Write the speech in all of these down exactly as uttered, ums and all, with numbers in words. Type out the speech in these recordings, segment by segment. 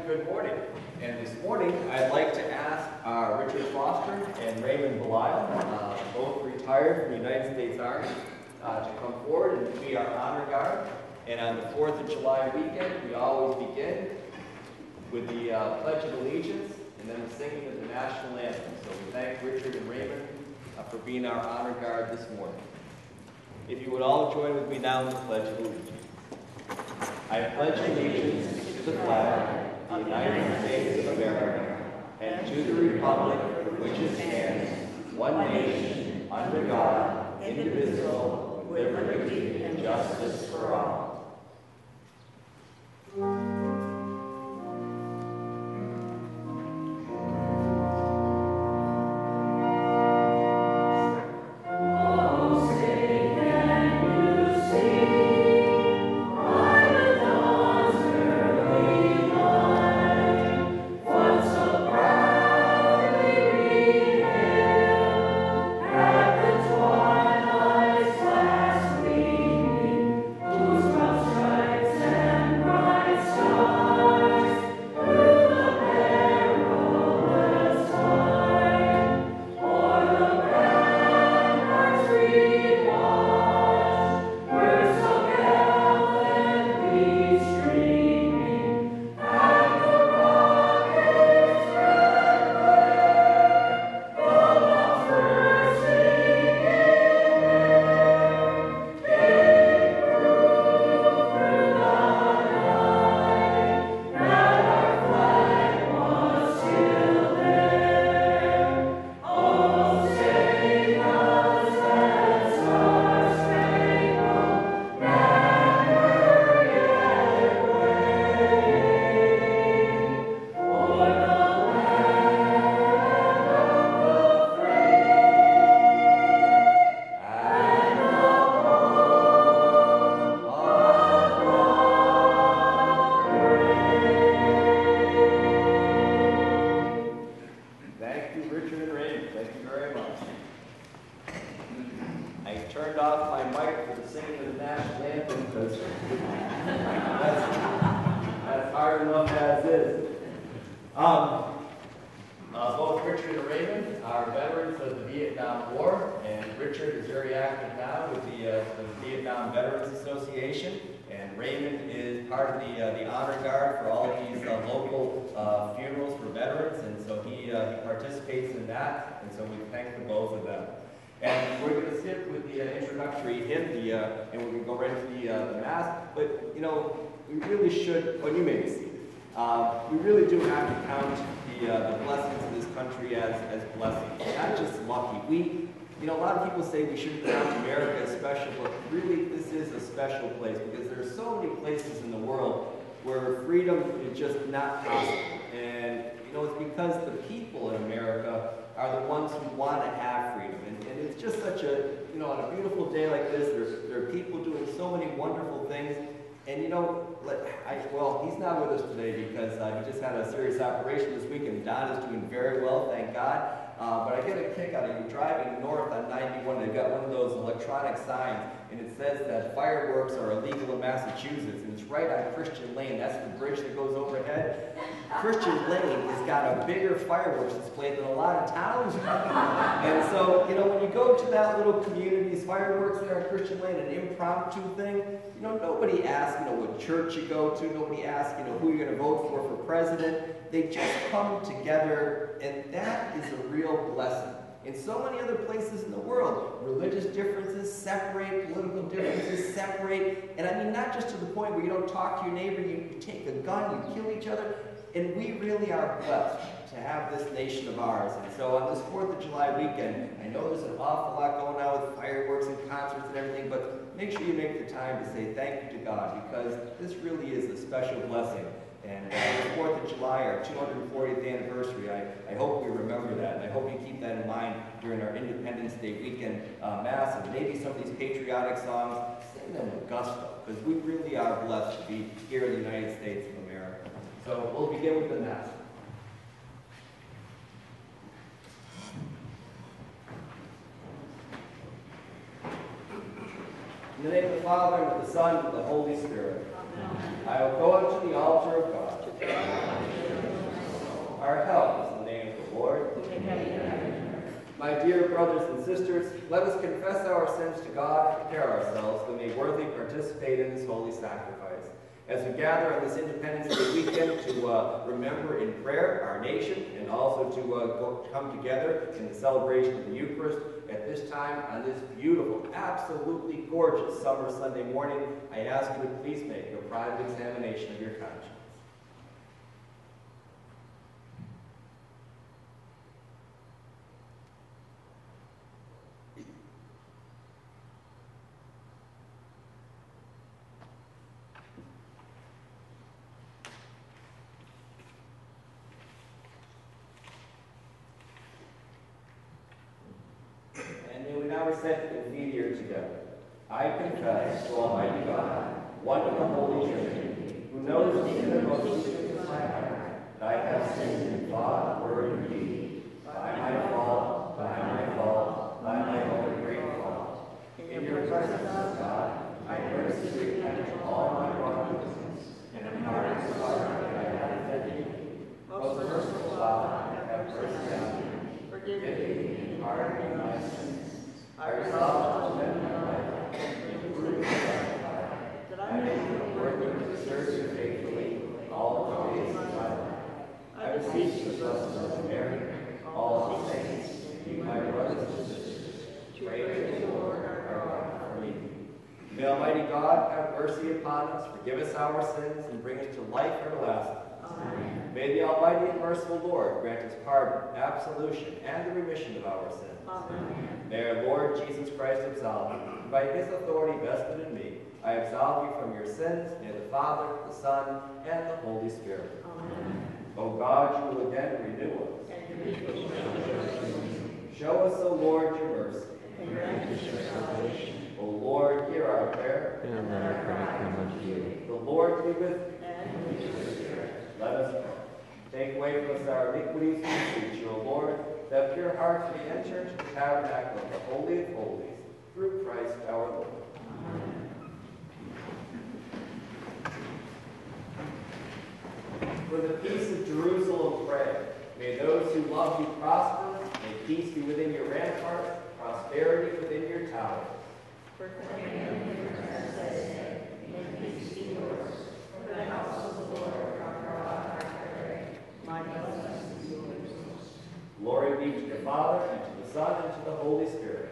good morning. And this morning, I'd like to ask uh, Richard Foster and Raymond Belial, uh, both retired from the United States Army, uh, to come forward and be our honor guard. And on the fourth of July weekend, we always begin with the uh, Pledge of Allegiance and then the singing of the national anthem. So we thank Richard and Raymond uh, for being our honor guard this morning. If you would all join with me now in the Pledge of Allegiance. I pledge allegiance to the flag of the United States of America and to the republic for which it stands, one nation, under God, indivisible, with liberty and justice for all. Just not possible. And, you know, it's because the people in America are the ones who want to have freedom. And, and it's just such a, you know, on a beautiful day like this, there, there are people doing so many wonderful things. And, you know, like, I, well, he's not with us today because uh, he just had a serious operation this week, and Don is doing very well, thank God. Uh, but I get a kick out of you driving north on ninety-one. They've got one of those electronic signs, and it says that fireworks are illegal in Massachusetts, and it's right on Christian Lane. That's the bridge that goes overhead. Christian Lane has got a bigger fireworks display than a lot of towns. And so, you know, when you go to that little community, these fireworks there on Christian Lane, an impromptu thing, you know, nobody asks, you know, what church you go to. Nobody asks, you know, who you're going to vote for for president. They just come together, and that is a real blessing. In so many other places in the world, religious differences separate, political differences separate, and I mean not just to the point where you don't talk to your neighbor, you, you take a gun, you kill each other, and we really are blessed to have this nation of ours. And so on this fourth of July weekend, I know there's an awful lot going on with fireworks and concerts and everything, but make sure you make the time to say thank you to God, because this really is a special blessing. And uh, the fourth of July, our two hundred fortieth anniversary, I, I hope we remember that, and I hope you keep that in mind during our Independence Day weekend uh, Mass, and maybe some of these patriotic songs, sing them with gusto, because we really are blessed to be here in the United States of America. So we'll begin with the Mass. In the name of the Father, and of the Son, and of the Holy Spirit. Amen. I will go unto the altar of God. brothers and sisters, let us confess our sins to God and prepare ourselves that we may worthily participate in this holy sacrifice. As we gather on this Independence Day weekend to uh, remember in prayer our nation and also to uh, go, come together in the celebration of the Eucharist at this time on this beautiful, absolutely gorgeous summer Sunday morning, I ask you to please make a private examination of your conscience. Set and feet here together. I confess to Almighty God, one in the Holy Trinity, who knows me in the most secret of my heart, that I have sinned in thought, word, and deed, by my fault, by my fault, by my own great fault. In your presence, God, I earnestly repent of all my wrongdoings, and am pardoned for sorrow that I have offended you. Most merciful God, have mercy on me. Forgive me and pardon me my sins. I resolve to spend my life in true life, that I may be worthy to serve you faithfully all the days of my life. I beseech you, blessed of Mary, all the saints, you, my brothers and sisters, pray to the Lord our God for me. May Almighty God have mercy upon us, forgive us our sins, and bring us to life everlasting. Amen. May the Almighty and merciful Lord grant us pardon, absolution, and the remission of our sins. Amen. May our Lord Jesus Christ absolve you, and by his authority vested in me, I absolve you from your sins. May the Father, the Son, and the Holy Spirit. Amen. O God, you will again renew us. Show us, O Lord, your mercy. And grant us your salvation. O Lord, hear our prayer. And let our cry come unto you. The Lord be with you. And with your spirit. Let us pray. Take away from us our iniquities, and beseech you, O Lord, that pure hearts may enter into the tabernacle of the Holy of Holies, through Christ our Lord. Amen. For the peace of Jerusalem pray. May those who love you prosper. May peace be within your ramparts, prosperity within your towers. For the kingdom of your sake, may peace be yours. For the house of the Lord our God, I pray. My blessing is yours. Glory be to the Father, and to the Son, and to the Holy Spirit.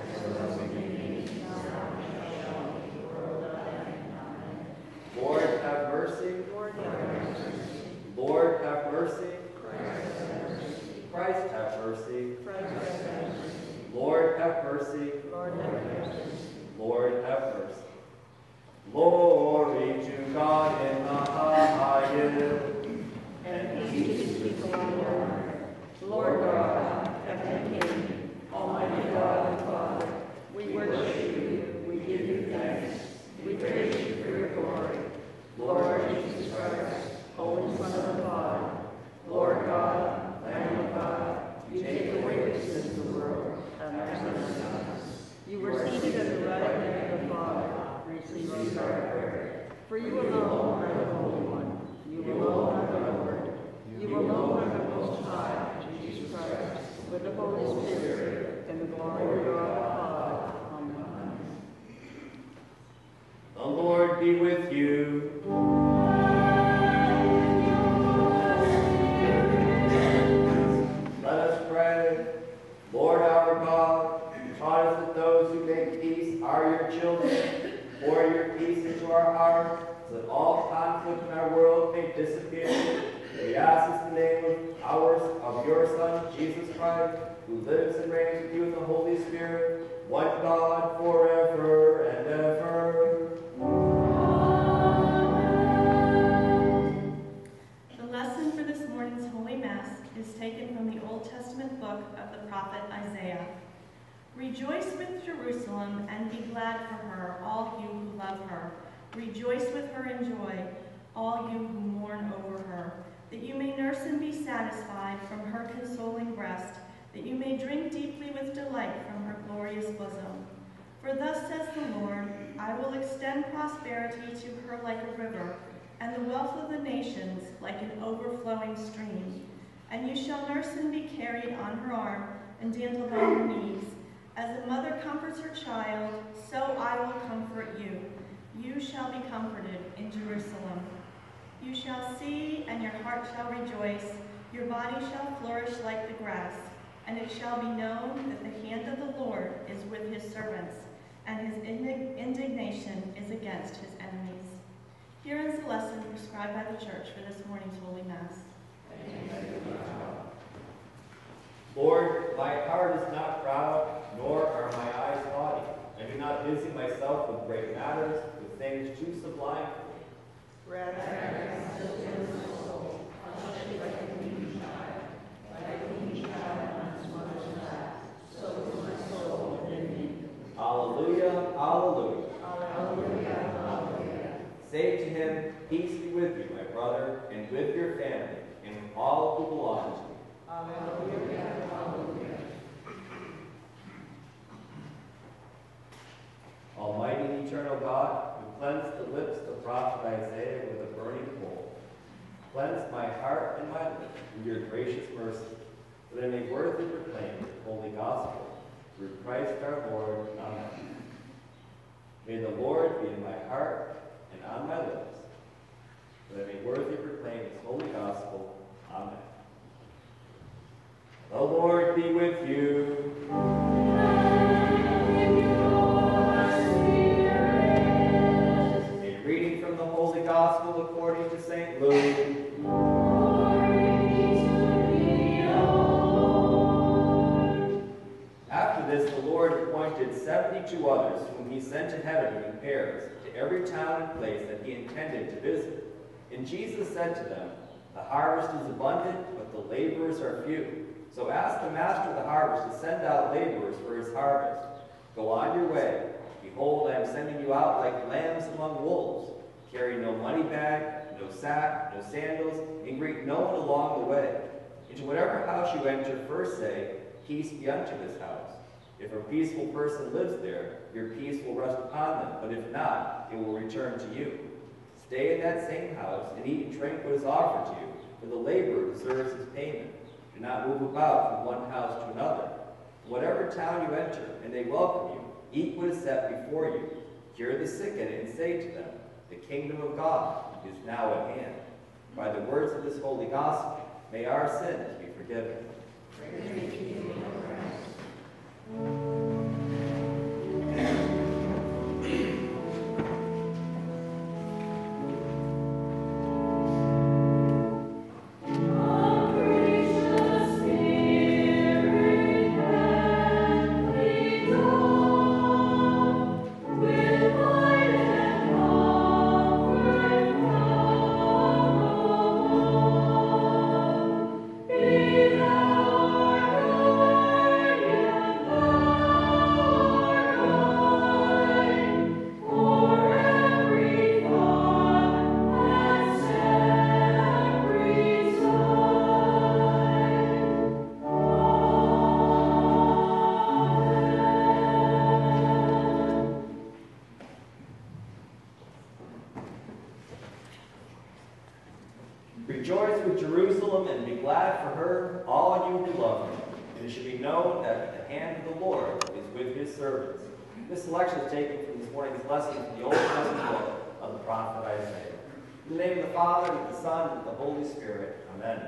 Lord, have mercy. Lord, have mercy. Lord, have mercy. Christ, have mercy. Lord, have mercy. Lord, have mercy. Lord, have mercy. Glory to God in the highest, and peace to the people on earth. Lord God, heaven and King, Almighty God and Father, we worship you, we give you thanks, we praise you for your glory. Lord Jesus Christ, Holy Son of the Father, Lord God, Lamb of God, you take away the sins of the world, have mercy on us. You were seated at the right hand of the Father, receive our prayer. For you alone are the Holy One, you alone are the Lord, you alone are the Most High, Jesus Christ, with the Holy Spirit, and the glory of God the Father. Amen. The Lord be with you. Let us pray. Lord our God, you taught us that those who make peace are your children. Pour your peace into our hearts, so that all conflict in our world may disappear. We ask this in the name of ours, of your Son, Jesus Christ, who lives and reigns with you in the Holy Spirit, one God, forever and ever. The lesson for this morning's Holy Mass is taken from the Old Testament book of the prophet Isaiah. Rejoice with Jerusalem and be glad for her, all you who love her. Rejoice with her in joy, all you who mourn over her, that you may nurse and be satisfied from her consoling breast, that you may drink deeply with delight from her glorious bosom. For thus says the Lord, I will extend prosperity to her like a river, and the wealth of the nations like an overflowing stream. And you shall nurse and be carried on her arm, and dandled on her knees. As a mother comforts her child, so I will comfort you. You shall be comforted in Jerusalem. You shall see, and your heart shall rejoice. Your body shall flourish like the grass, and it shall be known that the hand of the Lord is with his servants, and his indignation is against his enemies. Here is the lesson prescribed by the church for this morning's Holy Mass. Lord, my heart is not proud, nor are my eyes haughty. I do not busy myself with great matters, with things too sublime for me. Rather, I still in my soul, hush it like a weaned child, like a weaned child on its mother's lap, so is my soul within me. Alleluia, alleluia. Alleluia, alleluia. Say to him, peace be with you, my brother, and with your family, and with all who belong to you. Alleluia, alleluia. Almighty and eternal God, who cleansed the lips of the prophet Isaiah with a burning coal, cleanse my heart and my lips with your gracious mercy, that I may worthily proclaim the holy gospel, through Christ our Lord. Amen. May the Lord be in my heart and on my lips, that I may worthily proclaim his holy gospel. Amen. The Lord be with you. A reading from the Holy Gospel according to Saint Luke. After this, the Lord appointed seventy-two others, whom he sent ahead of him in pairs, to every town and place that he intended to visit. And Jesus said to them, the harvest is abundant, but the laborers are few. So ask the master of the harvest to send out laborers for his harvest. Go on your way. Behold, I am sending you out like lambs among wolves. Carry no money bag, no sack, no sandals, and greet no one along the way. Into whatever house you enter, first say, peace be unto this house. If a peaceful person lives there, your peace will rest upon them, but if not, it will return to you. Stay in that same house and eat and drink what is offered to you, for the laborer deserves his payment. Do not move about from one house to another. Whatever town you enter, and they welcome you, eat what is set before you. Cure the sick in it, and say to them, the kingdom of God is now at hand. By the words of this holy gospel, may our sins be forgiven. Praise be to you, O Christ. Rejoice with Jerusalem and be glad for her, all you who love her. And it should be known that the hand of the Lord is with his servants. This selection is taken from this morning's lesson from the Old Testament book of the prophet Isaiah. In the name of the Father, and of the Son, and of the Holy Spirit. Amen.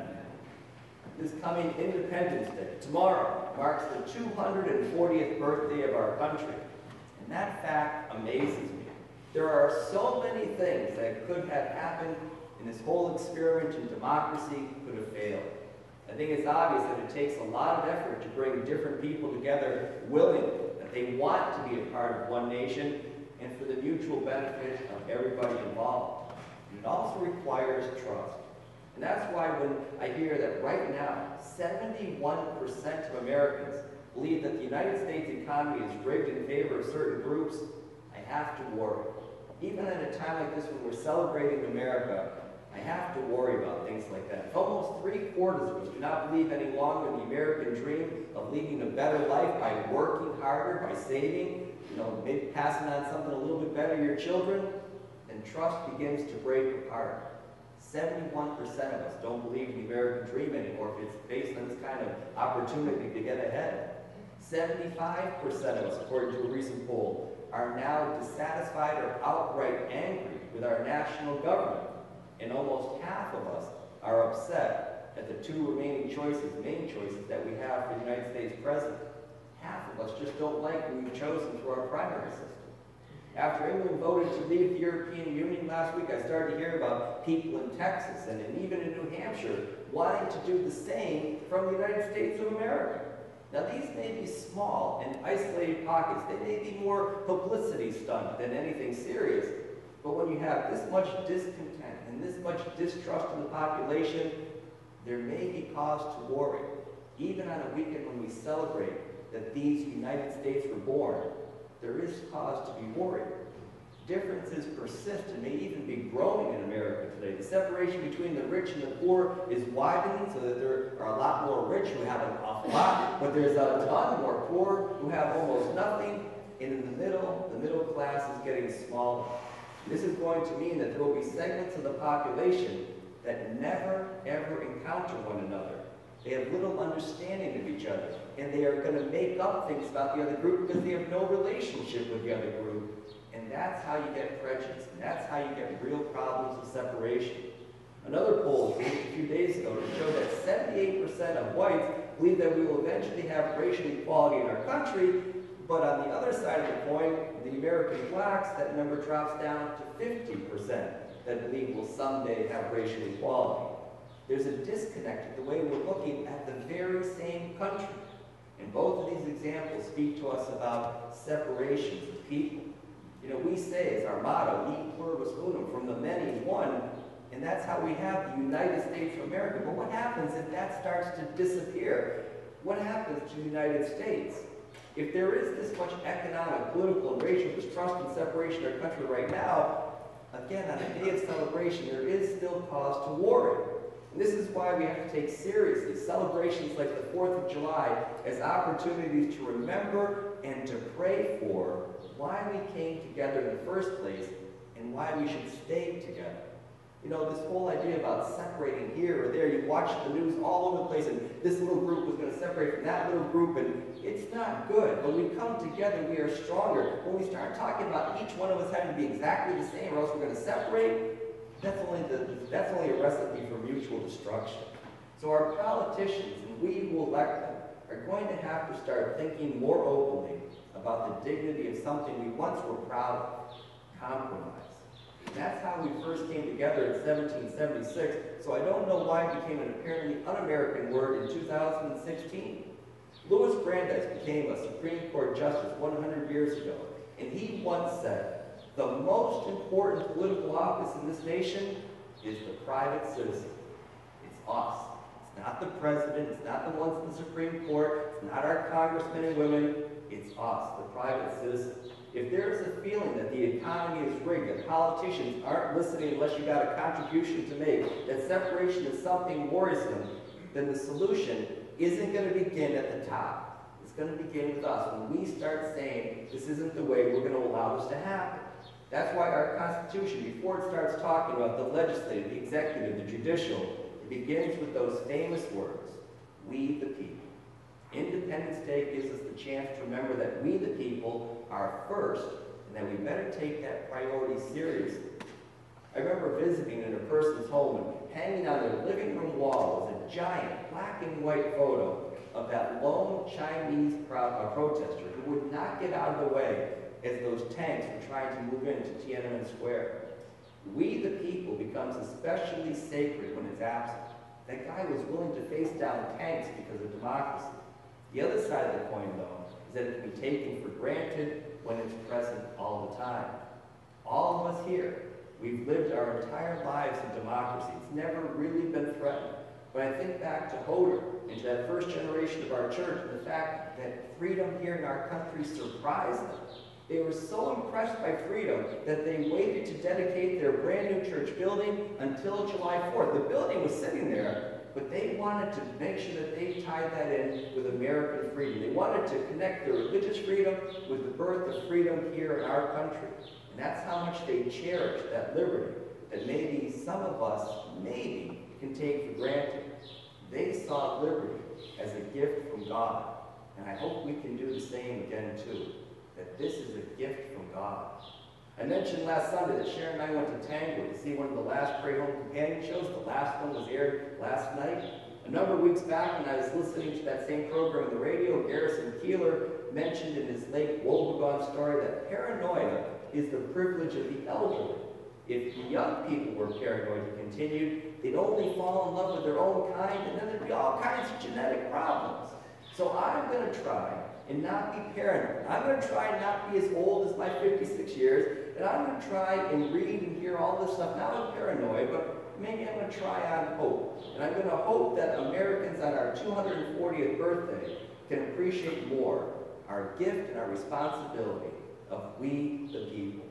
This coming Independence Day, tomorrow, marks the two hundred fortieth birthday of our country. And that fact amazes me. There are so many things that could have happened and this whole experiment in democracy could have failed. I think it's obvious that it takes a lot of effort to bring different people together willingly, that they want to be a part of one nation and for the mutual benefit of everybody involved. And it also requires trust. And that's why when I hear that right now, seventy-one percent of Americans believe that the United States economy is rigged in favor of certain groups, I have to worry. Even at a time like this when we're celebrating America, I have to worry about things like that. If almost three quarters of us do not believe any longer in the American dream of leading a better life by working harder, by saving, you know, maybe passing on something a little bit better to your children, then trust begins to break apart. seventy-one percent of us don't believe in the American dream anymore if it's based on this kind of opportunity to get ahead. seventy-five percent of us, according to a recent poll, are now dissatisfied or outright angry with our national government. And almost half of us are upset at the two remaining choices, main choices that we have for the United States president. Half of us just don't like who we've chosen through our primary system. After England voted to leave the European Union last week, I started to hear about people in Texas and even in New Hampshire wanting to do the same from the United States of America. Now, these may be small and isolated pockets. They may be more publicity stunt than anything serious. But when you have this much discontent and this much distrust in the population, there may be cause to worry. Even on a weekend when we celebrate that these United States were born, there is cause to be worried. Differences persist and may even be growing in America today. The separation between the rich and the poor is widening so that there are a lot more rich who have an awful lot, but there's a ton more poor who have almost nothing. And in the middle, the middle class is getting smaller. This is going to mean that there will be segments of the population that never, ever encounter one another. They have little understanding of each other, and they are going to make up things about the other group because they have no relationship with the other group. And that's how you get prejudice, and that's how you get real problems of separation. Another poll released a few days ago showed that seventy-eight percent of whites believe that we will eventually have racial equality in our country, but on the other side of the coin, the American blacks, that number drops down to fifty percent that believe we'll someday have racial equality. There's a disconnect in the way we're looking at the very same country. And both of these examples speak to us about separations of people. You know, we say as our motto, e pluribus unum, from the many, one, and that's how we have the United States of America. But what happens if that starts to disappear? What happens to the United States? If there is this much economic, political, and racial distrust and separation in our country right now, again, on a day of celebration, there is still cause to worry. And this is why we have to take seriously celebrations like the fourth of July as opportunities to remember and to pray for why we came together in the first place and why we should stay together. You know, this whole idea about separating here or there, you watch the news all over the place, and this little group was going to separate from that little group, and it's not good. When we come together, we are stronger. When we start talking about each one of us having to be exactly the same or else we're going to separate, that's only, the, that's only a recipe for mutual destruction. So our politicians, and we who elect them, are going to have to start thinking more openly about the dignity of something we once were proud of, compromise. And that's how we first came together in seventeen seventy-six, so I don't know why it became an apparently un-American word in two thousand sixteen. Louis Brandeis became a Supreme Court justice one hundred years ago, and he once said, "The most important political office in this nation is the private citizen." It's us. It's not the president, it's not the ones in the Supreme Court, it's not our congressmen and women, it's us, the private citizen. If there is a feeling that the economy is rigged, that politicians aren't listening unless you got a contribution to make, that separation is something worrisome, then the solution isn't going to begin at the top. It's going to begin with us when we start saying, this isn't the way we're going to allow this to happen. That's why our Constitution, before it starts talking about the legislative, the executive, the judicial, it begins with those famous words, we the people. Independence Day gives us the chance to remember that we the people are first, and that we better take that priority seriously. I remember visiting in a person's home, and hanging on their living room wall was a giant black and white photo of that lone Chinese pro uh, protester who would not get out of the way as those tanks were trying to move into Tiananmen Square. We the people becomes especially sacred when it's absent. That guy was willing to face down tanks because of democracy. The other side of the coin, though, is that it can be taken for granted when it's present all the time. All of us here, we've lived our entire lives in democracy. It's never really been threatened. When I think back to Hodor and to that first generation of our church, and the fact that freedom here in our country surprised them. They were so impressed by freedom that they waited to dedicate their brand new church building until July fourth. The building was sitting there, but they wanted to make sure that they tied that in with American freedom. They wanted to connect their religious freedom with the birth of freedom here in our country. And that's how much they cherished that liberty that maybe some of us maybe can take for granted. They saw liberty as a gift from God. And I hope we can do the same again too, that this is a gift from God. I mentioned last Sunday that Sharon and I went to Tango to see one of the last Pray Home Companion shows. The last one was aired last night. A number of weeks back when I was listening to that same program on the radio, Garrison Keeler mentioned in his late Woebegone story that paranoia is the privilege of the elderly. If the young people were paranoid and continued, they'd only fall in love with their own kind, and then there'd be all kinds of genetic problems. So I'm going to try and not be paranoid. I'm going to try and not be as old as my fifty-six years, and I'm going to try and read and hear all this stuff, not with paranoia, but maybe I'm going to try on hope. And I'm going to hope that Americans on our two hundred fortieth birthday can appreciate more our gift and our responsibility of we the people.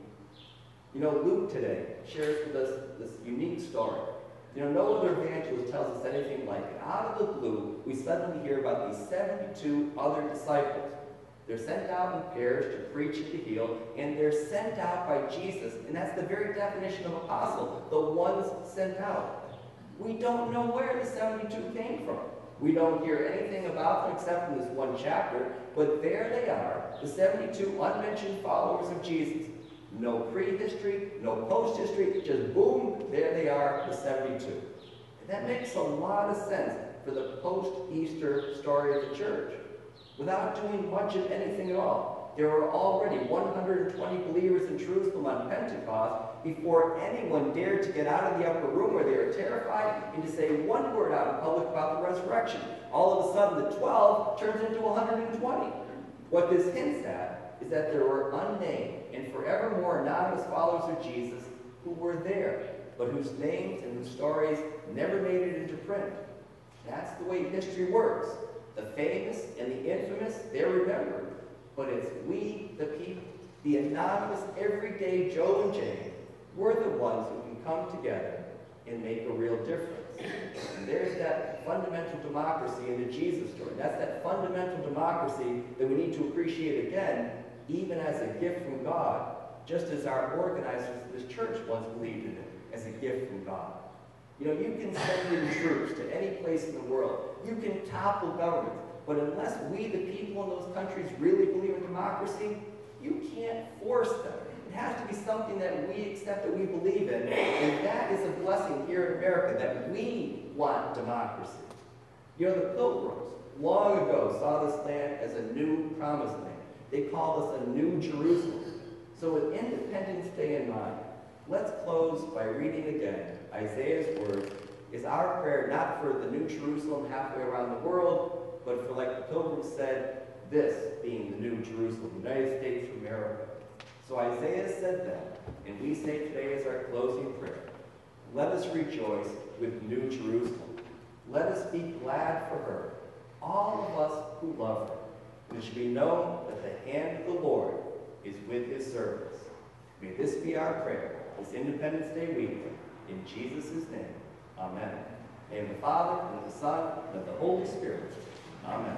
You know, Luke today shares with us this unique story. You know, no other evangelist tells us anything like it. Out of the blue, we suddenly hear about these seventy-two other disciples. They're sent out in pairs to preach and to heal, and they're sent out by Jesus, and that's the very definition of apostle, the ones sent out. We don't know where the seventy-two came from. We don't hear anything about them except in this one chapter, but there they are, the seventy-two unmentioned followers of Jesus. No prehistory, no post-history, just boom, there they are, the seventy-two. And that makes a lot of sense for the post-Easter story of the church. Without doing much of anything at all, there were already one hundred twenty believers in Jerusalem on Pentecost before anyone dared to get out of the upper room where they were terrified and to say one word out in public about the resurrection. All of a sudden, the twelve turns into one hundred twenty. What this hints at is that there were unnamed and forevermore anonymous followers of Jesus who were there, but whose names and whose stories never made it into print. That's the way history works. The famous and the infamous, they're remembered, but it's we, the people, the anonymous, everyday Joe and Jane, we're the ones who can come together and make a real difference. And there's that fundamental democracy in the Jesus story. That's that fundamental democracy that we need to appreciate again, even as a gift from God, just as our organizers of this church once believed in it as a gift from God. You know, you can send in troops to any place in the world. You can topple governments. But unless we, the people in those countries, really believe in democracy, you can't force them. It has to be something that we accept that we believe in. And that is a blessing here in America, that we want democracy. You know, the Pilgrims long ago saw this land as a new promised land. They called us a new Jerusalem. So with Independence Day in mind, let's close by reading again Isaiah's words. Is our prayer not for the new Jerusalem halfway around the world, but for, like the Pilgrims said, this being the new Jerusalem, United States of America. So Isaiah said that, and we say today as our closing prayer, let us rejoice with New Jerusalem. Let us be glad for her, all of us who love her. And it should be known that the hand of the Lord is with his servants. May this be our prayer this Independence Day weekend. In Jesus' name, amen. In the Father, and of the Son, and of the Holy Spirit. Amen.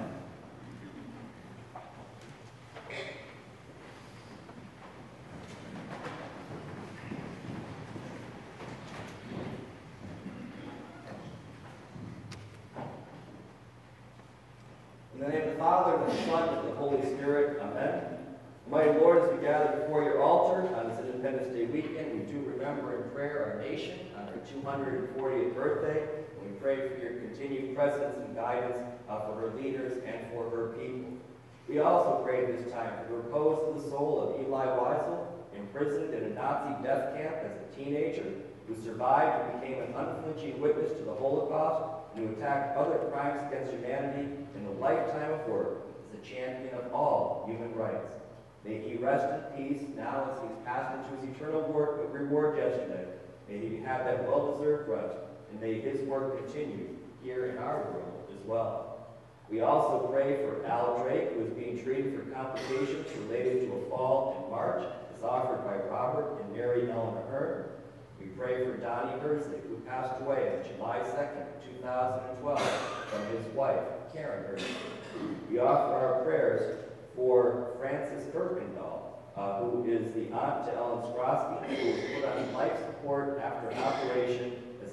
In the name of the Father, and of the Son, and of the Holy Spirit. Amen. Mighty Lord, as we gather before your altar on this Independence Day weekend, we do remember in prayer our nation on her two hundred fortieth birthday. And we pray for your continued presence and guidance uh, for her leaders and for her people. We also pray this time for the repose of the soul of Eli Wiesel, imprisoned in a Nazi death camp as a teenager, who survived and became an unflinching witness to the Holocaust, and who attacked other crimes against humanity in a lifetime of work as a champion of all human rights. May he rest in peace now as he's passed into his eternal work, but reward yesterday. May he have that well-deserved rest, and may his work continue here in our world as well. We also pray for Al Drake, who is being treated for complications related to a fall in March, as offered by Robert and Mary Ellen Ahern. We pray for Donnie Herzig, who passed away on July second, two thousand twelve, from his wife, Karen Herzig. We offer our prayers for Frances Kirkendall, uh, who is the aunt to Ellen Skrosky, who was put on life support after an operation as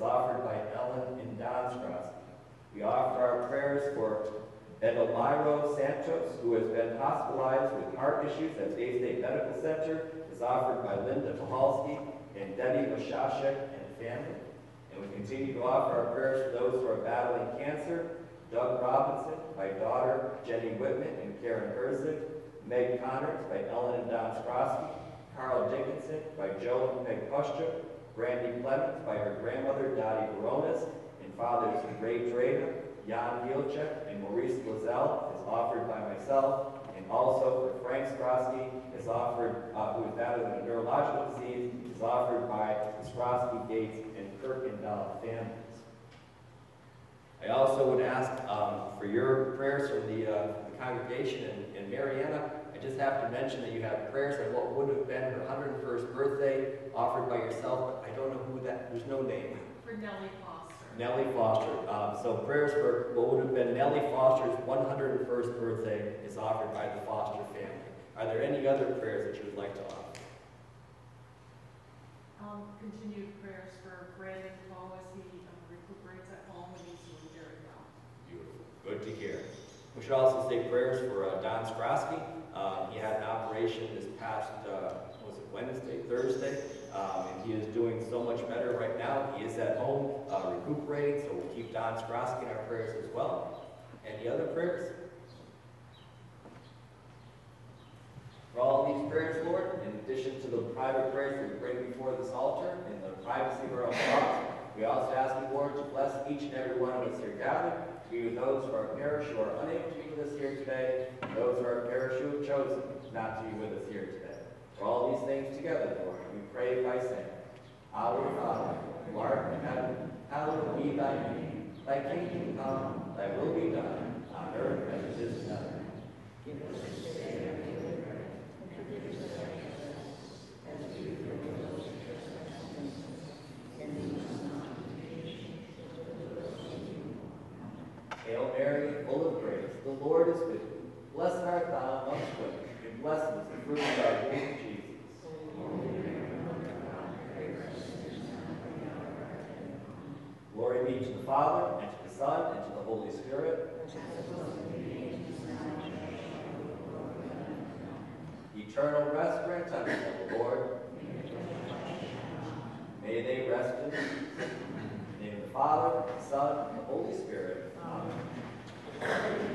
is offered by Ellen in Donscross. We offer our prayers for Edelmiro Santos, who has been hospitalized with heart issues at Bay State Medical Center, is offered by Linda Pahalski and Debbie Oshashek and family. And we continue to offer our prayers for those who are battling cancer: Doug Robinson, by daughter Jenny Whitman and Karen Herzig; Meg Connors, by Ellen and Don Skrosky; Carl Dickinson, by Joe and Peg Pushchuk; Brandy Clemens, by her grandmother Dottie Baronis; and fathers Ray Dreda, Jan Mielchek, and Maurice Lazelle is offered by myself, and also for Frank Skrosky is offered, uh, who is battling a neurological disease, is offered by the Skrosky, Gates, and Kirkendall families. I also would ask um, for your prayers from the, uh, the congregation and, and Mariana. I just have to mention that you have prayers on what would have been her one hundred first birthday offered by yourself, but I don't know who that, there's no name. For Nellie Foster. Nellie Foster. Um, so prayers for what would have been Nellie Foster's one hundred first birthday is offered by the Foster family. Are there any other prayers that you would like to offer? Um, continued prayers for Brandon Cole as he um, recuperates at home and he's doing very well. Beautiful. Good to hear. We should also say prayers for uh, Don Skrosky. Um, he had an operation this past, uh, was it Wednesday, Thursday, um, and he is doing so much better right now. He is at home uh, recuperating, so we'll keep Don Skrosky in our prayers as well. Any other prayers? For all these prayers, Lord, in addition to the private prayers that we bring before this altar in the privacy of our own thoughts, we also ask you, Lord, to bless each and every one of us here gathered, to be with those of our parish who are unable to be with us here today, and those of our parish who have chosen not to be with us here today. For all these things together, Lord, we pray by saying, Our Father, who art in heaven, hallowed be thy name. Thy kingdom come, thy will be done, on earth as it is in heaven. Give us this day our daily bread, and forgive us our trespasses, as we forgive those who trespass against us. And lead us not into temptation, but deliver us from evil. Hail Mary, full of grace, the Lord is with you. Blessed art thou amongst women, and blessed is the fruit of thy womb, Jesus. Glory be to the Father, and to the Son, and to the Holy Spirit. Eternal rest grant unto them, O Lord. May they rest in peace. In the name of the Father, and the Son, and the Holy Spirit. Amen.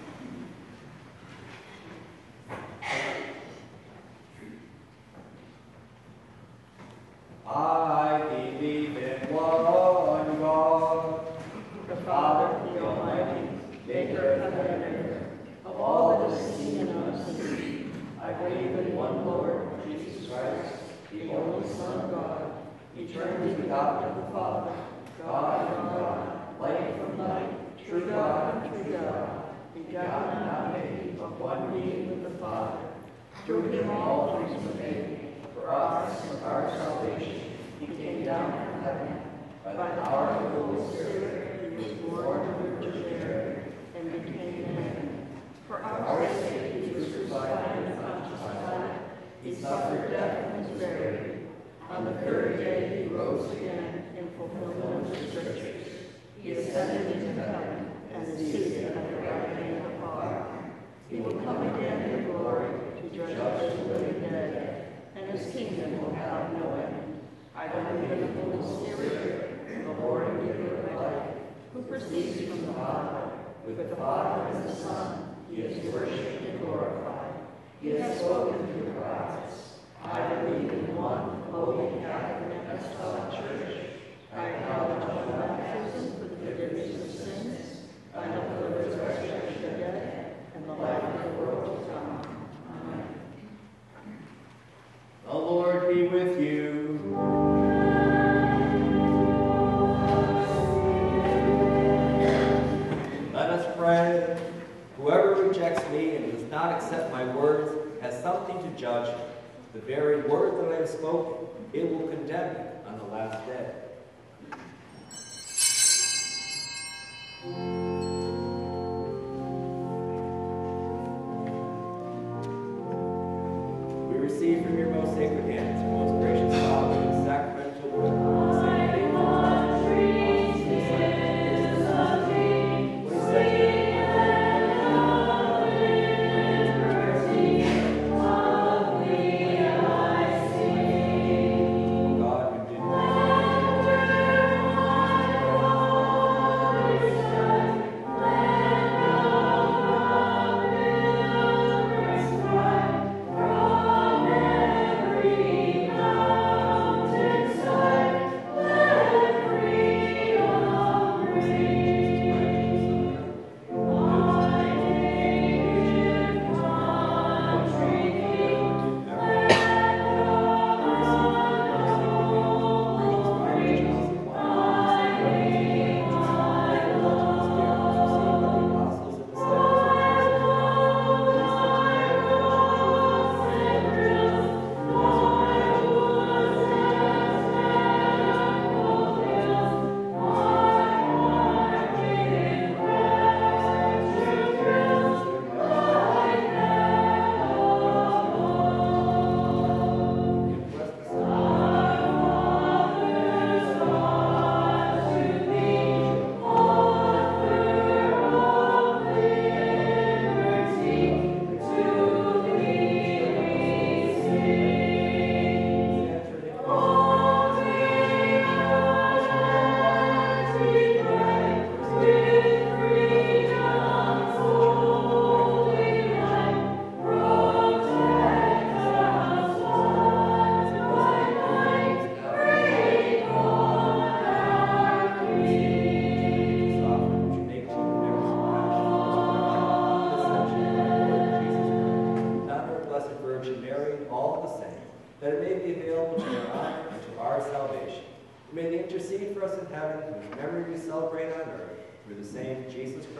I believe in one God, the Father, the Almighty, maker of heaven and earth, of all that is seen and unseen. I believe in one Lord, Jesus Christ, the only Son of God, eternally begotten of the Father, God from God, light from light, true God and true God, begotten and not made, but one being with the Father. Through him all things were made. For us, our salvation, he came down from heaven. By the power of the Holy Spirit, he was born of the Virgin Mary, and became man. For our sake, he was crucified and Pontius Pilate. He suffered death and was buried. On the third day, he rose again in fulfillment of the Scriptures. He ascended into heaven and is seated at the right hand of the Father. He will come again in glory to judge the living and dead, and his kingdom will have no end. I believe in the Holy Spirit, the Lord and giver of life, who proceeds from the Father. With the Father and the Son, he is worshipped and glorified. He has spoken through the prophets. I believe in one holy Catholic and Apostolic Church. I acknowledge one baptism for the forgiveness of sins. I hope for the resurrection of the dead and the life of the world to come. Amen. The Lord be with you. Let us pray. Whoever rejects me and does not accept my words has something to judge. The very word that I have spoken, it will condemn me on the last day. We receive from your most sacred hands, most gracious Father, the sacramental word, the sacred angels,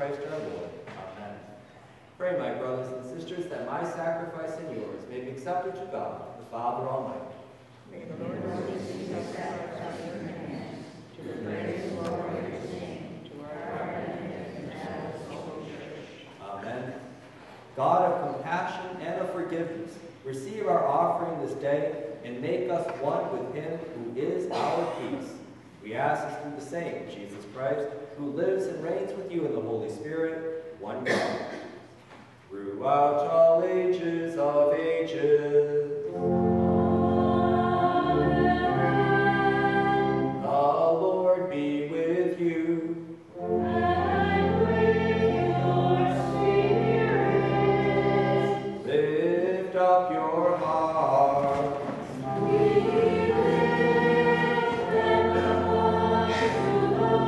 Christ our Lord. Amen. Pray, my brothers and sisters, that my sacrifice and yours may be accepted to God, the Father Almighty. May the Lord receive this sacrifice at your hands, to the praise and glory of his name, to our benefit and that of the whole church. Amen. God of compassion and of forgiveness, receive our offering this day and make us one with him who is our peace. We ask this through the same Jesus Christ, who lives and reigns with you in the Holy Spirit, one God, throughout all ages of ages. Amen. The Lord be with you. And with your spirit. Lift up your hearts. We lift them up to the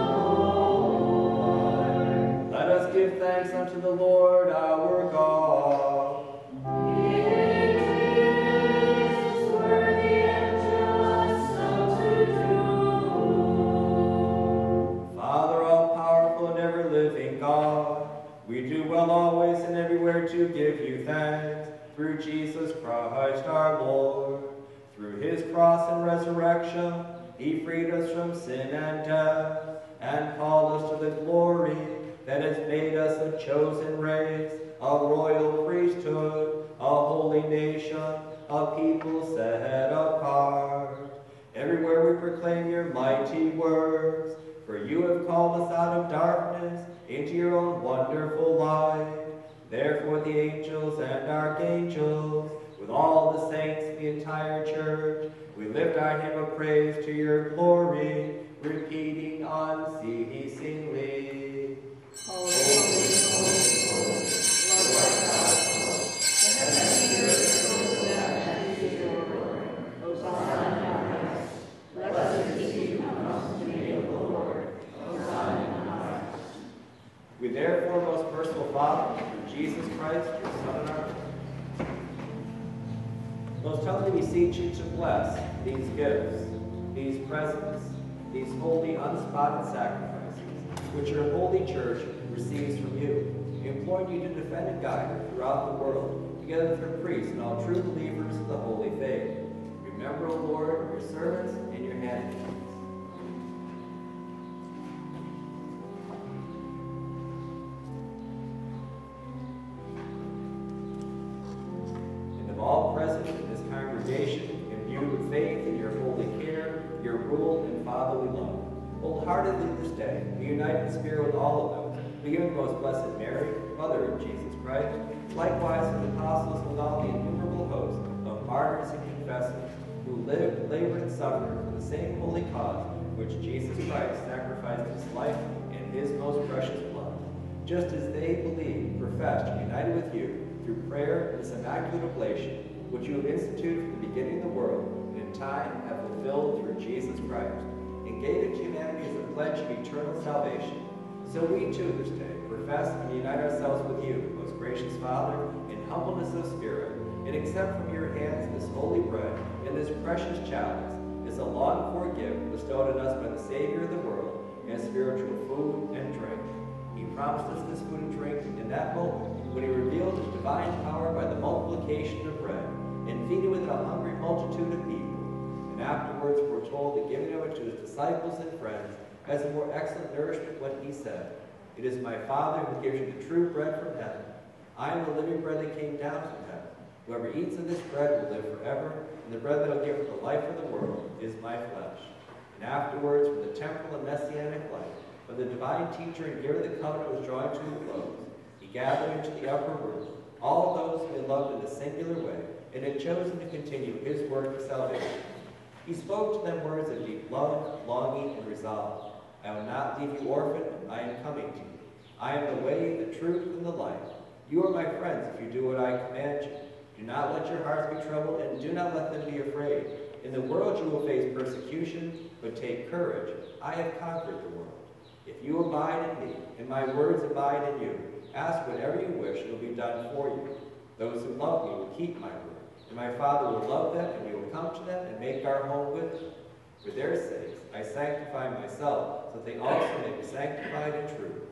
Lord. Let us give thanks unto the Lord our God. It is worthy and just so to do. Father, all-powerful and ever-living God, we do well always and everywhere to give you thanks through Jesus Christ our Lord. Through his cross and resurrection, he freed us from sin and death, and called us to the glory that has made us a chosen race, a royal priesthood, a holy nation, a people set apart. Everywhere we proclaim your mighty works, for you have called us out of darkness into your own wonderful light. Therefore the angels and archangels, with all the saints, the entire church, we lift our hymn of praise to your glory, repeating unceasingly. Holy, holy, holy, holy, Lord God, the heavens and the earth are full of that which is your glory. Hosanna in the highest. Blessed is he who comes in the name of the Lord. Hosanna in the highest. We therefore, most merciful Father, through Jesus Christ, your Son and our Lord, most humbly beseech you to bless these gifts, these presents, these holy unspotted sacrifices, which your holy church receives from you, imploring you to defend and guide her throughout the world, together with her priests and all true believers of the holy faith. Remember, O Lord, your servants and your handmaids. And of all present in this congregation, imbued with faith in your holy care, your rule, and fatherly love, wholeheartedly this day, be united in spirit with all of them, beginning with most blessed Mary, Mother of Jesus Christ, likewise with the apostles and all the innumerable host of martyrs and confessors, who lived, labored, and suffered for the same holy cause which Jesus Christ sacrificed his life and his most precious blood, just as they believed, professed, and united with you through prayer and this immaculate oblation, which you have instituted from the beginning of the world, and in time have fulfilled through Jesus Christ, and gave it to humanity as a pledge of eternal salvation. So we too this day profess and unite ourselves with you, most gracious Father, in humbleness of spirit, and accept from your hands this holy bread and this precious chalice as a longed-for gift bestowed on us by the Savior of the world as spiritual food and drink. He promised us this food and drink in that moment when he revealed his divine power by the multiplication of bread and feeding with it a hungry multitude of people, and afterwards foretold the giving of it to his disciples and friends as a more excellent nourishment when he said, "It is my Father who gives you the true bread from heaven. I am the living bread that came down from heaven. Whoever eats of this bread will live forever, and the bread that will give for the life of the world is my flesh." And afterwards, from the temporal and messianic life, when the divine teacher and giver of the covenant was drawing to a close, he gathered into the upper room all those who had loved in a singular way and had chosen to continue his work of salvation. He spoke to them words of deep love, longing, and resolve. "I will not leave you orphaned, I am coming to you. I am the way, the truth, and the life. You are my friends if you do what I command you. Do not let your hearts be troubled, and do not let them be afraid. In the world you will face persecution, but take courage. I have conquered the world. If you abide in me, and my words abide in you, ask whatever you wish, and it will be done for you. Those who love me will keep my word, and my Father will love them, and we will come to them and make our home with them. For their sakes I sanctify myself, so that they also may be sanctified in truth. The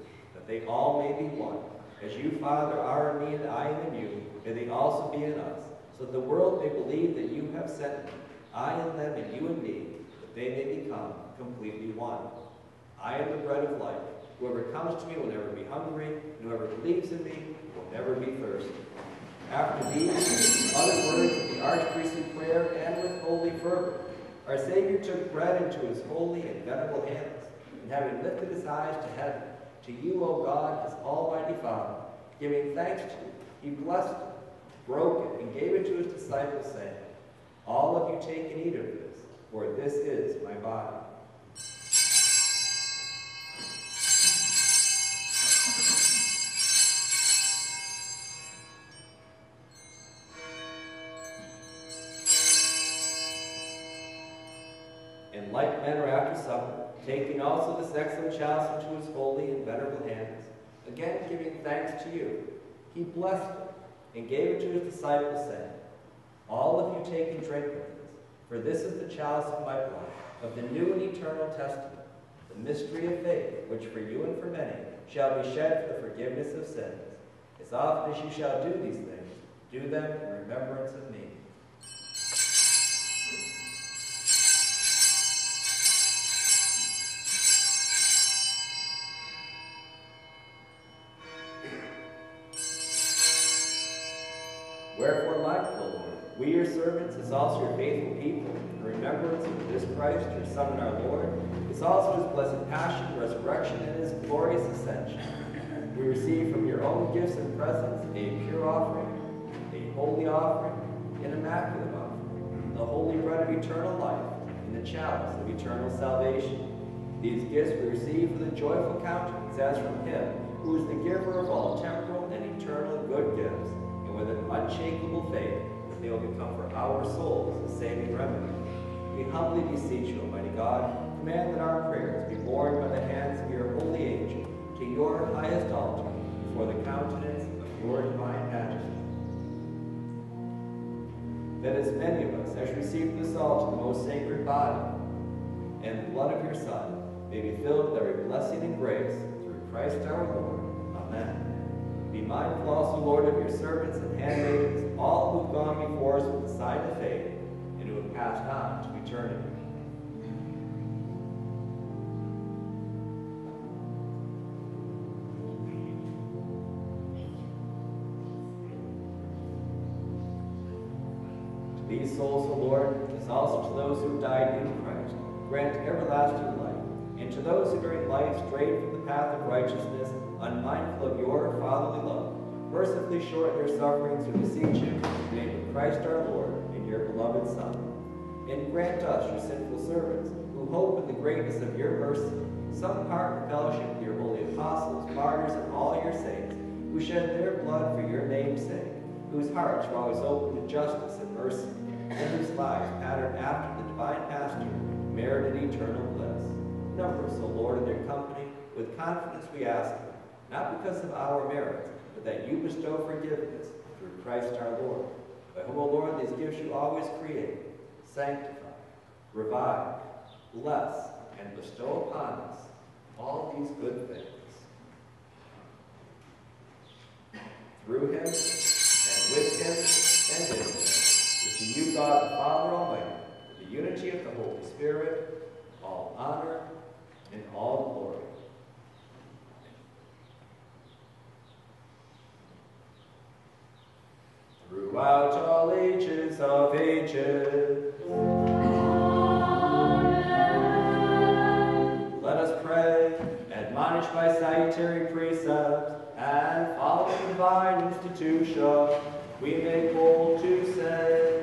that they all may be one. As you, Father, are in me and I am in you, may they also be in us, so that the world may believe that you have sent me, I in them and you in me, that they may become completely one. I am the bread of life. Whoever comes to me will never be hungry, and whoever believes in me will never be thirsty. After these other words of the archpriestly prayer and with holy fervor, our Savior took bread into his holy and venerable hands, and having lifted his eyes to heaven, to you, O God, his almighty Father, giving thanks to you, he blessed it, broke it, and gave it to his disciples, saying, all of you take and eat of this, for this is my body. In like manner after supper, taking also this excellent chalice into his holy and venerable hands, again giving thanks to you, he blessed it and gave it to his disciples, saying, all of you take and drink of this, for this is the chalice of my blood, of the new and eternal testament, the mystery of faith, which for you and for many shall be shed for the forgiveness of sins. As often as you shall do these things, do them in remembrance of me. Wherefore, mindful, Lord, we your servants, as also your faithful people, in remembrance of this Christ, your Son and our Lord, as also his blessed passion, resurrection, and his glorious ascension, we receive from your own gifts and presents a pure offering, a holy offering, an immaculate offering, the holy bread of eternal life, and the chalice of eternal salvation. These gifts we receive with a joyful countenance, as from him who is the giver of all temporal and eternal good gifts, with an unshakable faith, that they will become for our souls a saving remedy. We humbly beseech you, Almighty God, command that our prayers be borne by the hands of your holy angel to your highest altar, before the countenance of your divine majesty. That as many of us as receive this altar, the most sacred body and the blood of your Son, may be filled with every blessing and grace, through Christ our Lord. Amen. Be mindful also, Lord, of your servants and handmaidens, all who have gone before us with the sign of faith, and who have passed on to eternity. To these souls, O Lord, as also to those who have died in Christ, grant everlasting life, and to those who during life strayed from the path of righteousness, unmindful of your fatherly love, mercifully shorten their sufferings, who beseech you, in the name of Christ our Lord, and your beloved Son. And grant us, your sinful servants, who hope in the greatness of your mercy, some part in fellowship with your holy apostles, martyrs, and all your saints, who shed their blood for your name's sake, whose hearts are always open to justice and mercy, and whose lives, patterned after the divine pasture, merited eternal bliss. Number us, O Lord, in their company. With confidence we ask you, not because of our merits, but that you bestow forgiveness through Christ our Lord, by whom, O Lord, these gifts you always create, sanctify, revive, bless, and bestow upon us all these good things. Through him, and with him, and in him, is to you, God the Father Almighty, with the unity of the Holy Spirit, all honor and all glory. Throughout all ages of ages. Amen. Let us pray, admonished by salutary precepts, and following the divine institution, we make bold to say,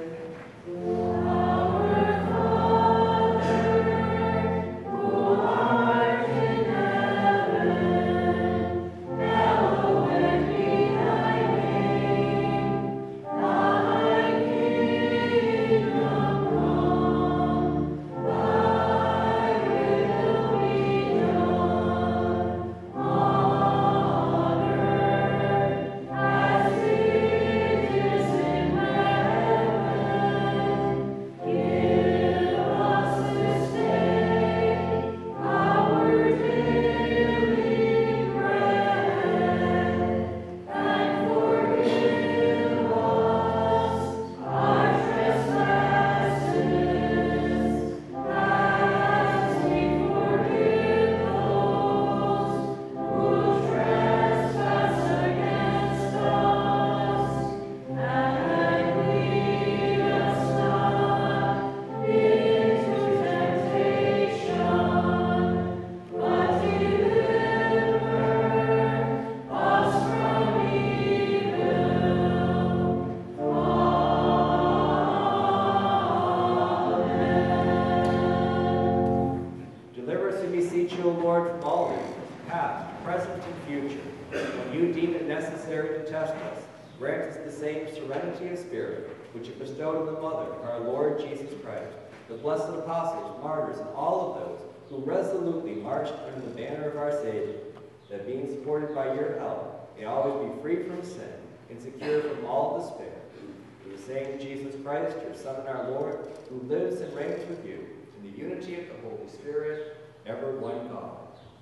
present and future. When you deem it necessary to test us, grant us the same serenity of spirit which you bestowed on the Mother of our Lord Jesus Christ, the blessed apostles, martyrs, and all of those who resolutely marched under the banner of our Savior, that being supported by your help, may always be free from sin and secure from all despair. Through the same Jesus Christ, your Son and our Lord, who lives and reigns with you in the unity of the Holy Spirit, ever one God.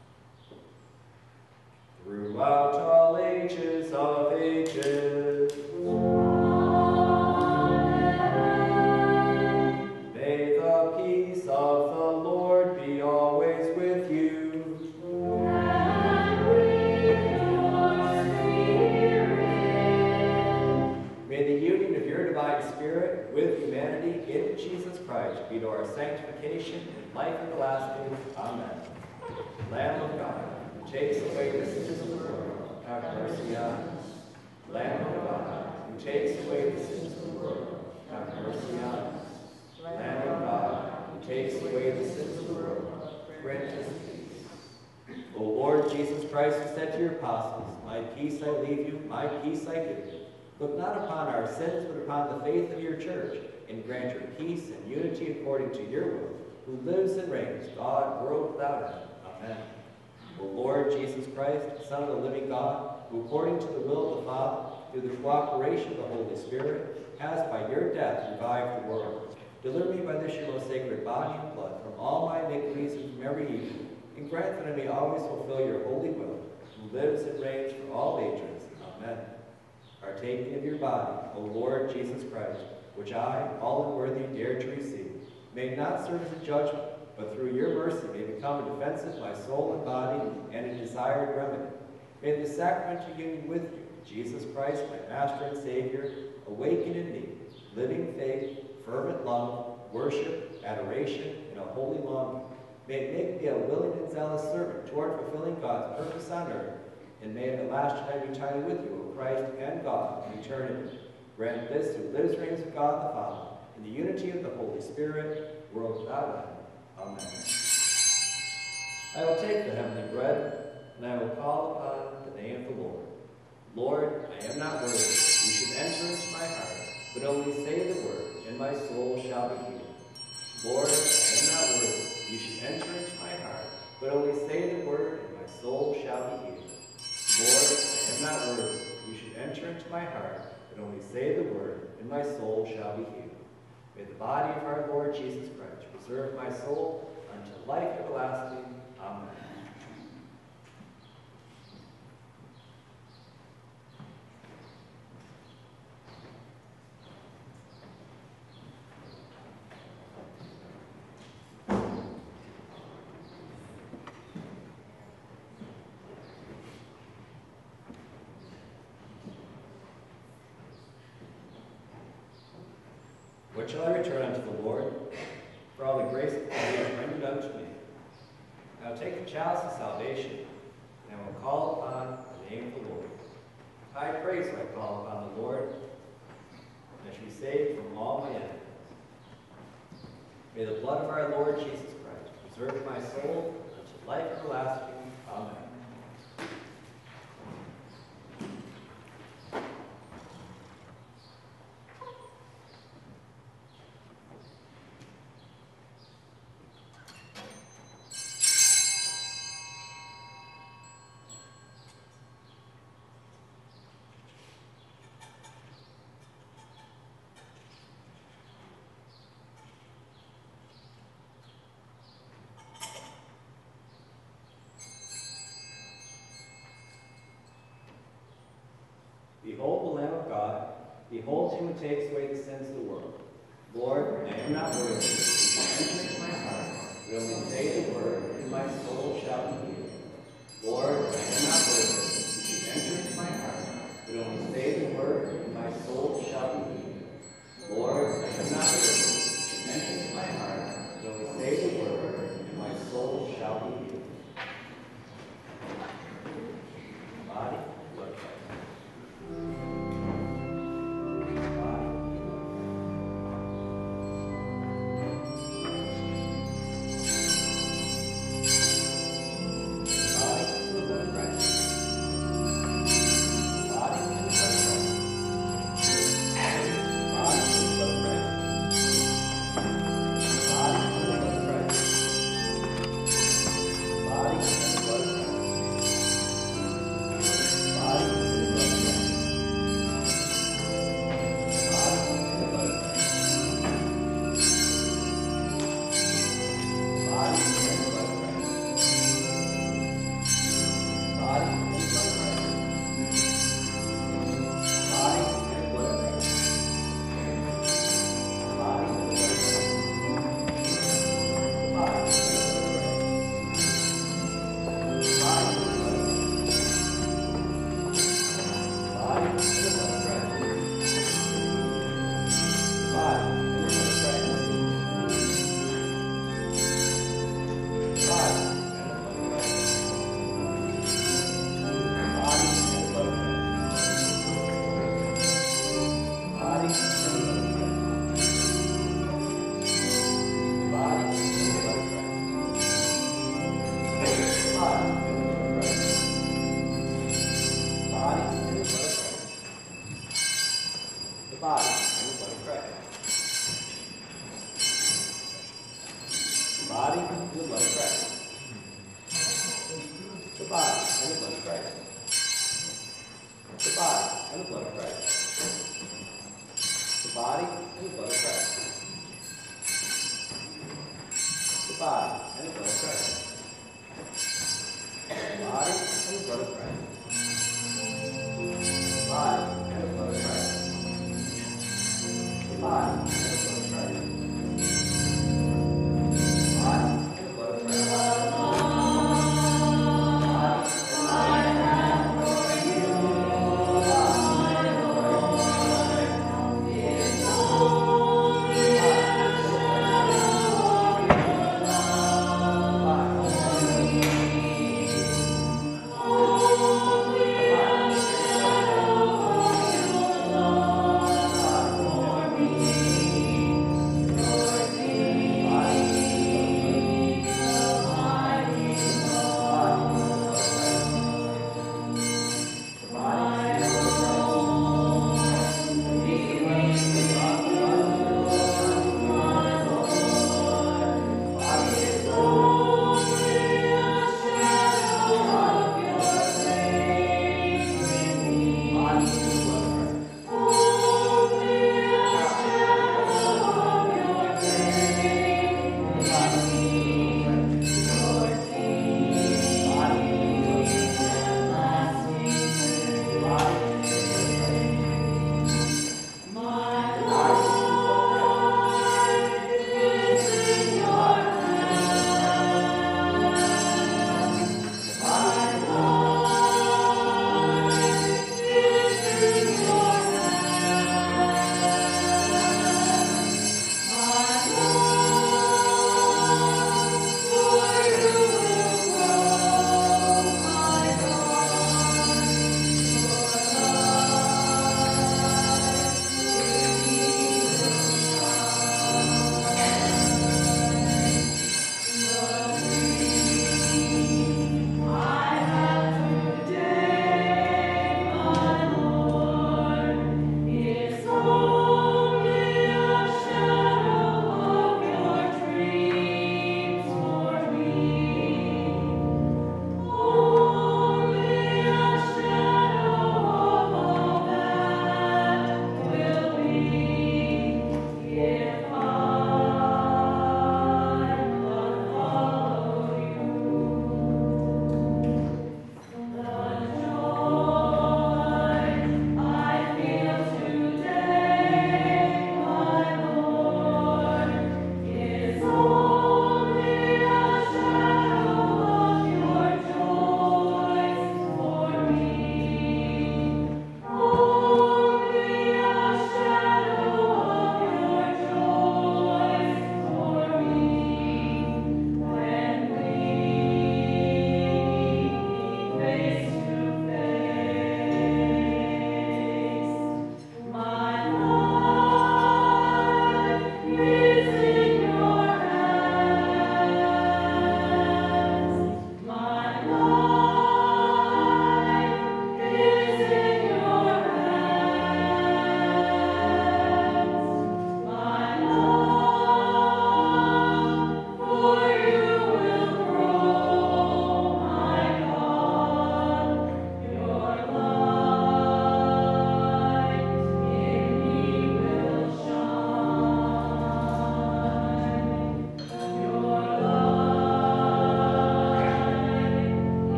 Throughout all ages of ages. Amen. May the peace of the Lord be always with you. And with your spirit. May the union of your divine Spirit with humanity in Jesus Christ be to our sanctification and life everlasting. Amen. Lamb of God, who takes away the sins of the world, have mercy on us. Lamb of God, who takes away the sins of the world, have mercy on us. Lamb of God, who takes away the sins of the world, grant us peace. O Lord Jesus Christ, who said to your apostles, my peace I leave you, my peace I give you. Look not upon our sins, but upon the faith of your church, and grant your peace and unity according to your will, who lives and reigns, God, world without end. Amen. O Lord Jesus Christ, Son of the living God, who according to the will of the Father, through the cooperation of the Holy Spirit, has by your death revived the world, deliver me by this your most sacred body and blood from all my iniquities and from every evil, and grant that I may always fulfill your holy will, who lives and reigns for all ages. Amen. Partaking of your body, O Lord Jesus Christ, which I, all unworthy, dare to receive, may not serve as a judgment, but through your mercy may become a defense of my soul and body and a desired remedy. May the sacramental union with you, Jesus Christ, my Master and Savior, awaken in me living faith, fervent love, worship, adoration, and a holy longing. May it make me a willing and zealous servant toward fulfilling God's purpose on earth, and may at the last I be united with you, O Christ and God, in eternity. Grant this who lives and reigns with God the Father, in the unity of the Holy Spirit, world without end. Amen. I will take the heavenly bread, and I will call upon the name of the Lord. Lord, I am not worthy you should enter into my heart, but only say the word, and my soul shall be healed. Lord, I am not worthy you should enter into my heart, but only say the word, and my soul shall be healed. Lord, I am not worthy you should enter into my heart, but only say the word, and my soul shall be healed. May the body of our Lord Jesus Christ preserve my soul unto life everlasting. Amen. What shall I return unto the Lord for all the grace that he has rendered unto me? I will take the chalice of salvation, and I will call upon the name of the Lord. High praise will I call upon the Lord, and I shall be saved from all my enemies. May the blood of our Lord Jesus Christ preserve my soul unto life everlasting. Amen. Behold the Lamb of God. Behold him who takes away the sins of the world. Lord, I am not worthy that you should enter into my heart, but only say the word, and my soul shall be healed. Lord, I am not worthy that you should enter into my heart, but only say the word, and my soul shall be healed. Lord, I am not worthy that you should enter into my heart, but only say the word, and my soul shall be healed. Body, blood, Christ.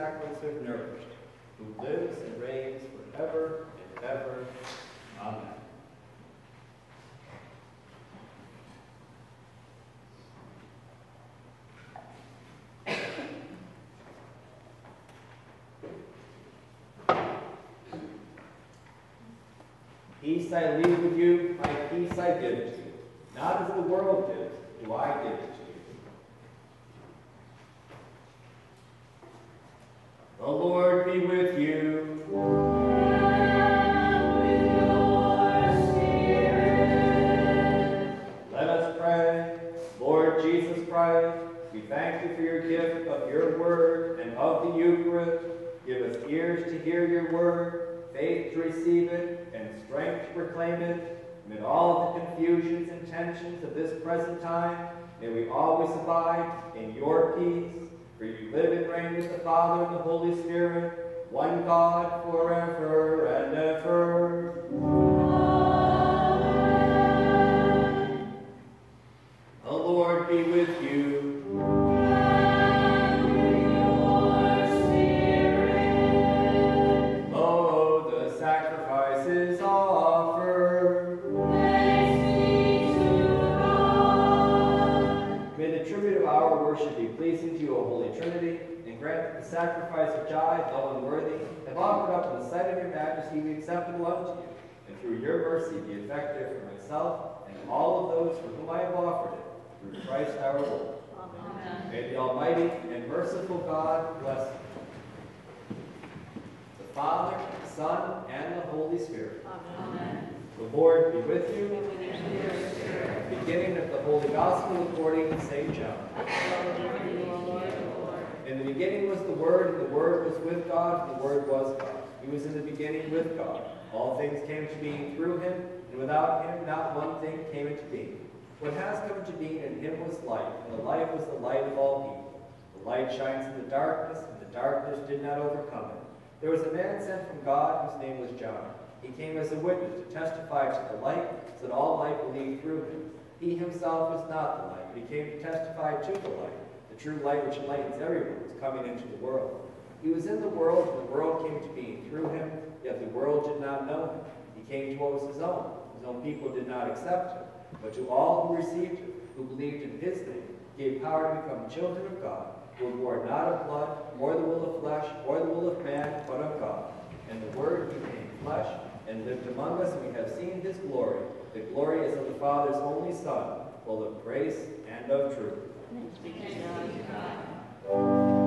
sacraments have nourished, who lives and reigns forever and ever. Amen. Peace I leave with you, my peace I give to you. Not as the world gives, do I give it to you. The Lord be with you. And with your spirit. Let us pray. Lord Jesus Christ, we thank you for your gift of your word and of the Eucharist. Give us ears to hear your word, faith to receive it, and strength to proclaim it. Amid all the confusions and tensions of this present time, may we always abide in your peace. For you live and reign with the Father and the Holy Spirit, one God, forever and ever. Amen. The Lord be with you. And with your spirit. Oh, the sacrifices offered. Thanks be to God. May the tribute of our worship be pleasing to you, O Holy Trinity, and grant that the sacrifice which I, though unworthy, have offered up in the sight of your majesty be acceptable unto you, and through your mercy be effective for myself and all of those for whom I have offered it, through Christ our Lord. Amen. May the Almighty and merciful God bless you, the Father, the Son, and the Holy Spirit. Amen. The Lord be with you. And with your spirit. Beginning of the Holy Gospel according to Saint John. Glory to you, O Lord, O Lord. In the beginning was the Word, and the Word was with God, and the Word was God. He was in the beginning with God. All things came to being through him, and without him not one thing came into being. What has come into being in him was light, and the light was the light of all people. The light shines in the darkness, and the darkness did not overcome it. There was a man sent from God whose name was John. He came as a witness to testify to the light, so that all might believe through him. He himself was not the light, but he came to testify to the light. The true light which enlightens everyone was coming into the world. He was in the world, and the world came to being through him, yet the world did not know him. He came to what was his own. His own people did not accept him. But to all who received him, who believed in his name, gave power to become children of God, who were born not of blood, or the will of flesh, or the will of man, but of God. And the Word became flesh, and lived among us, and we have seen his glory. The glory is of the Father's only Son, full of grace and of truth. Thanks be to God.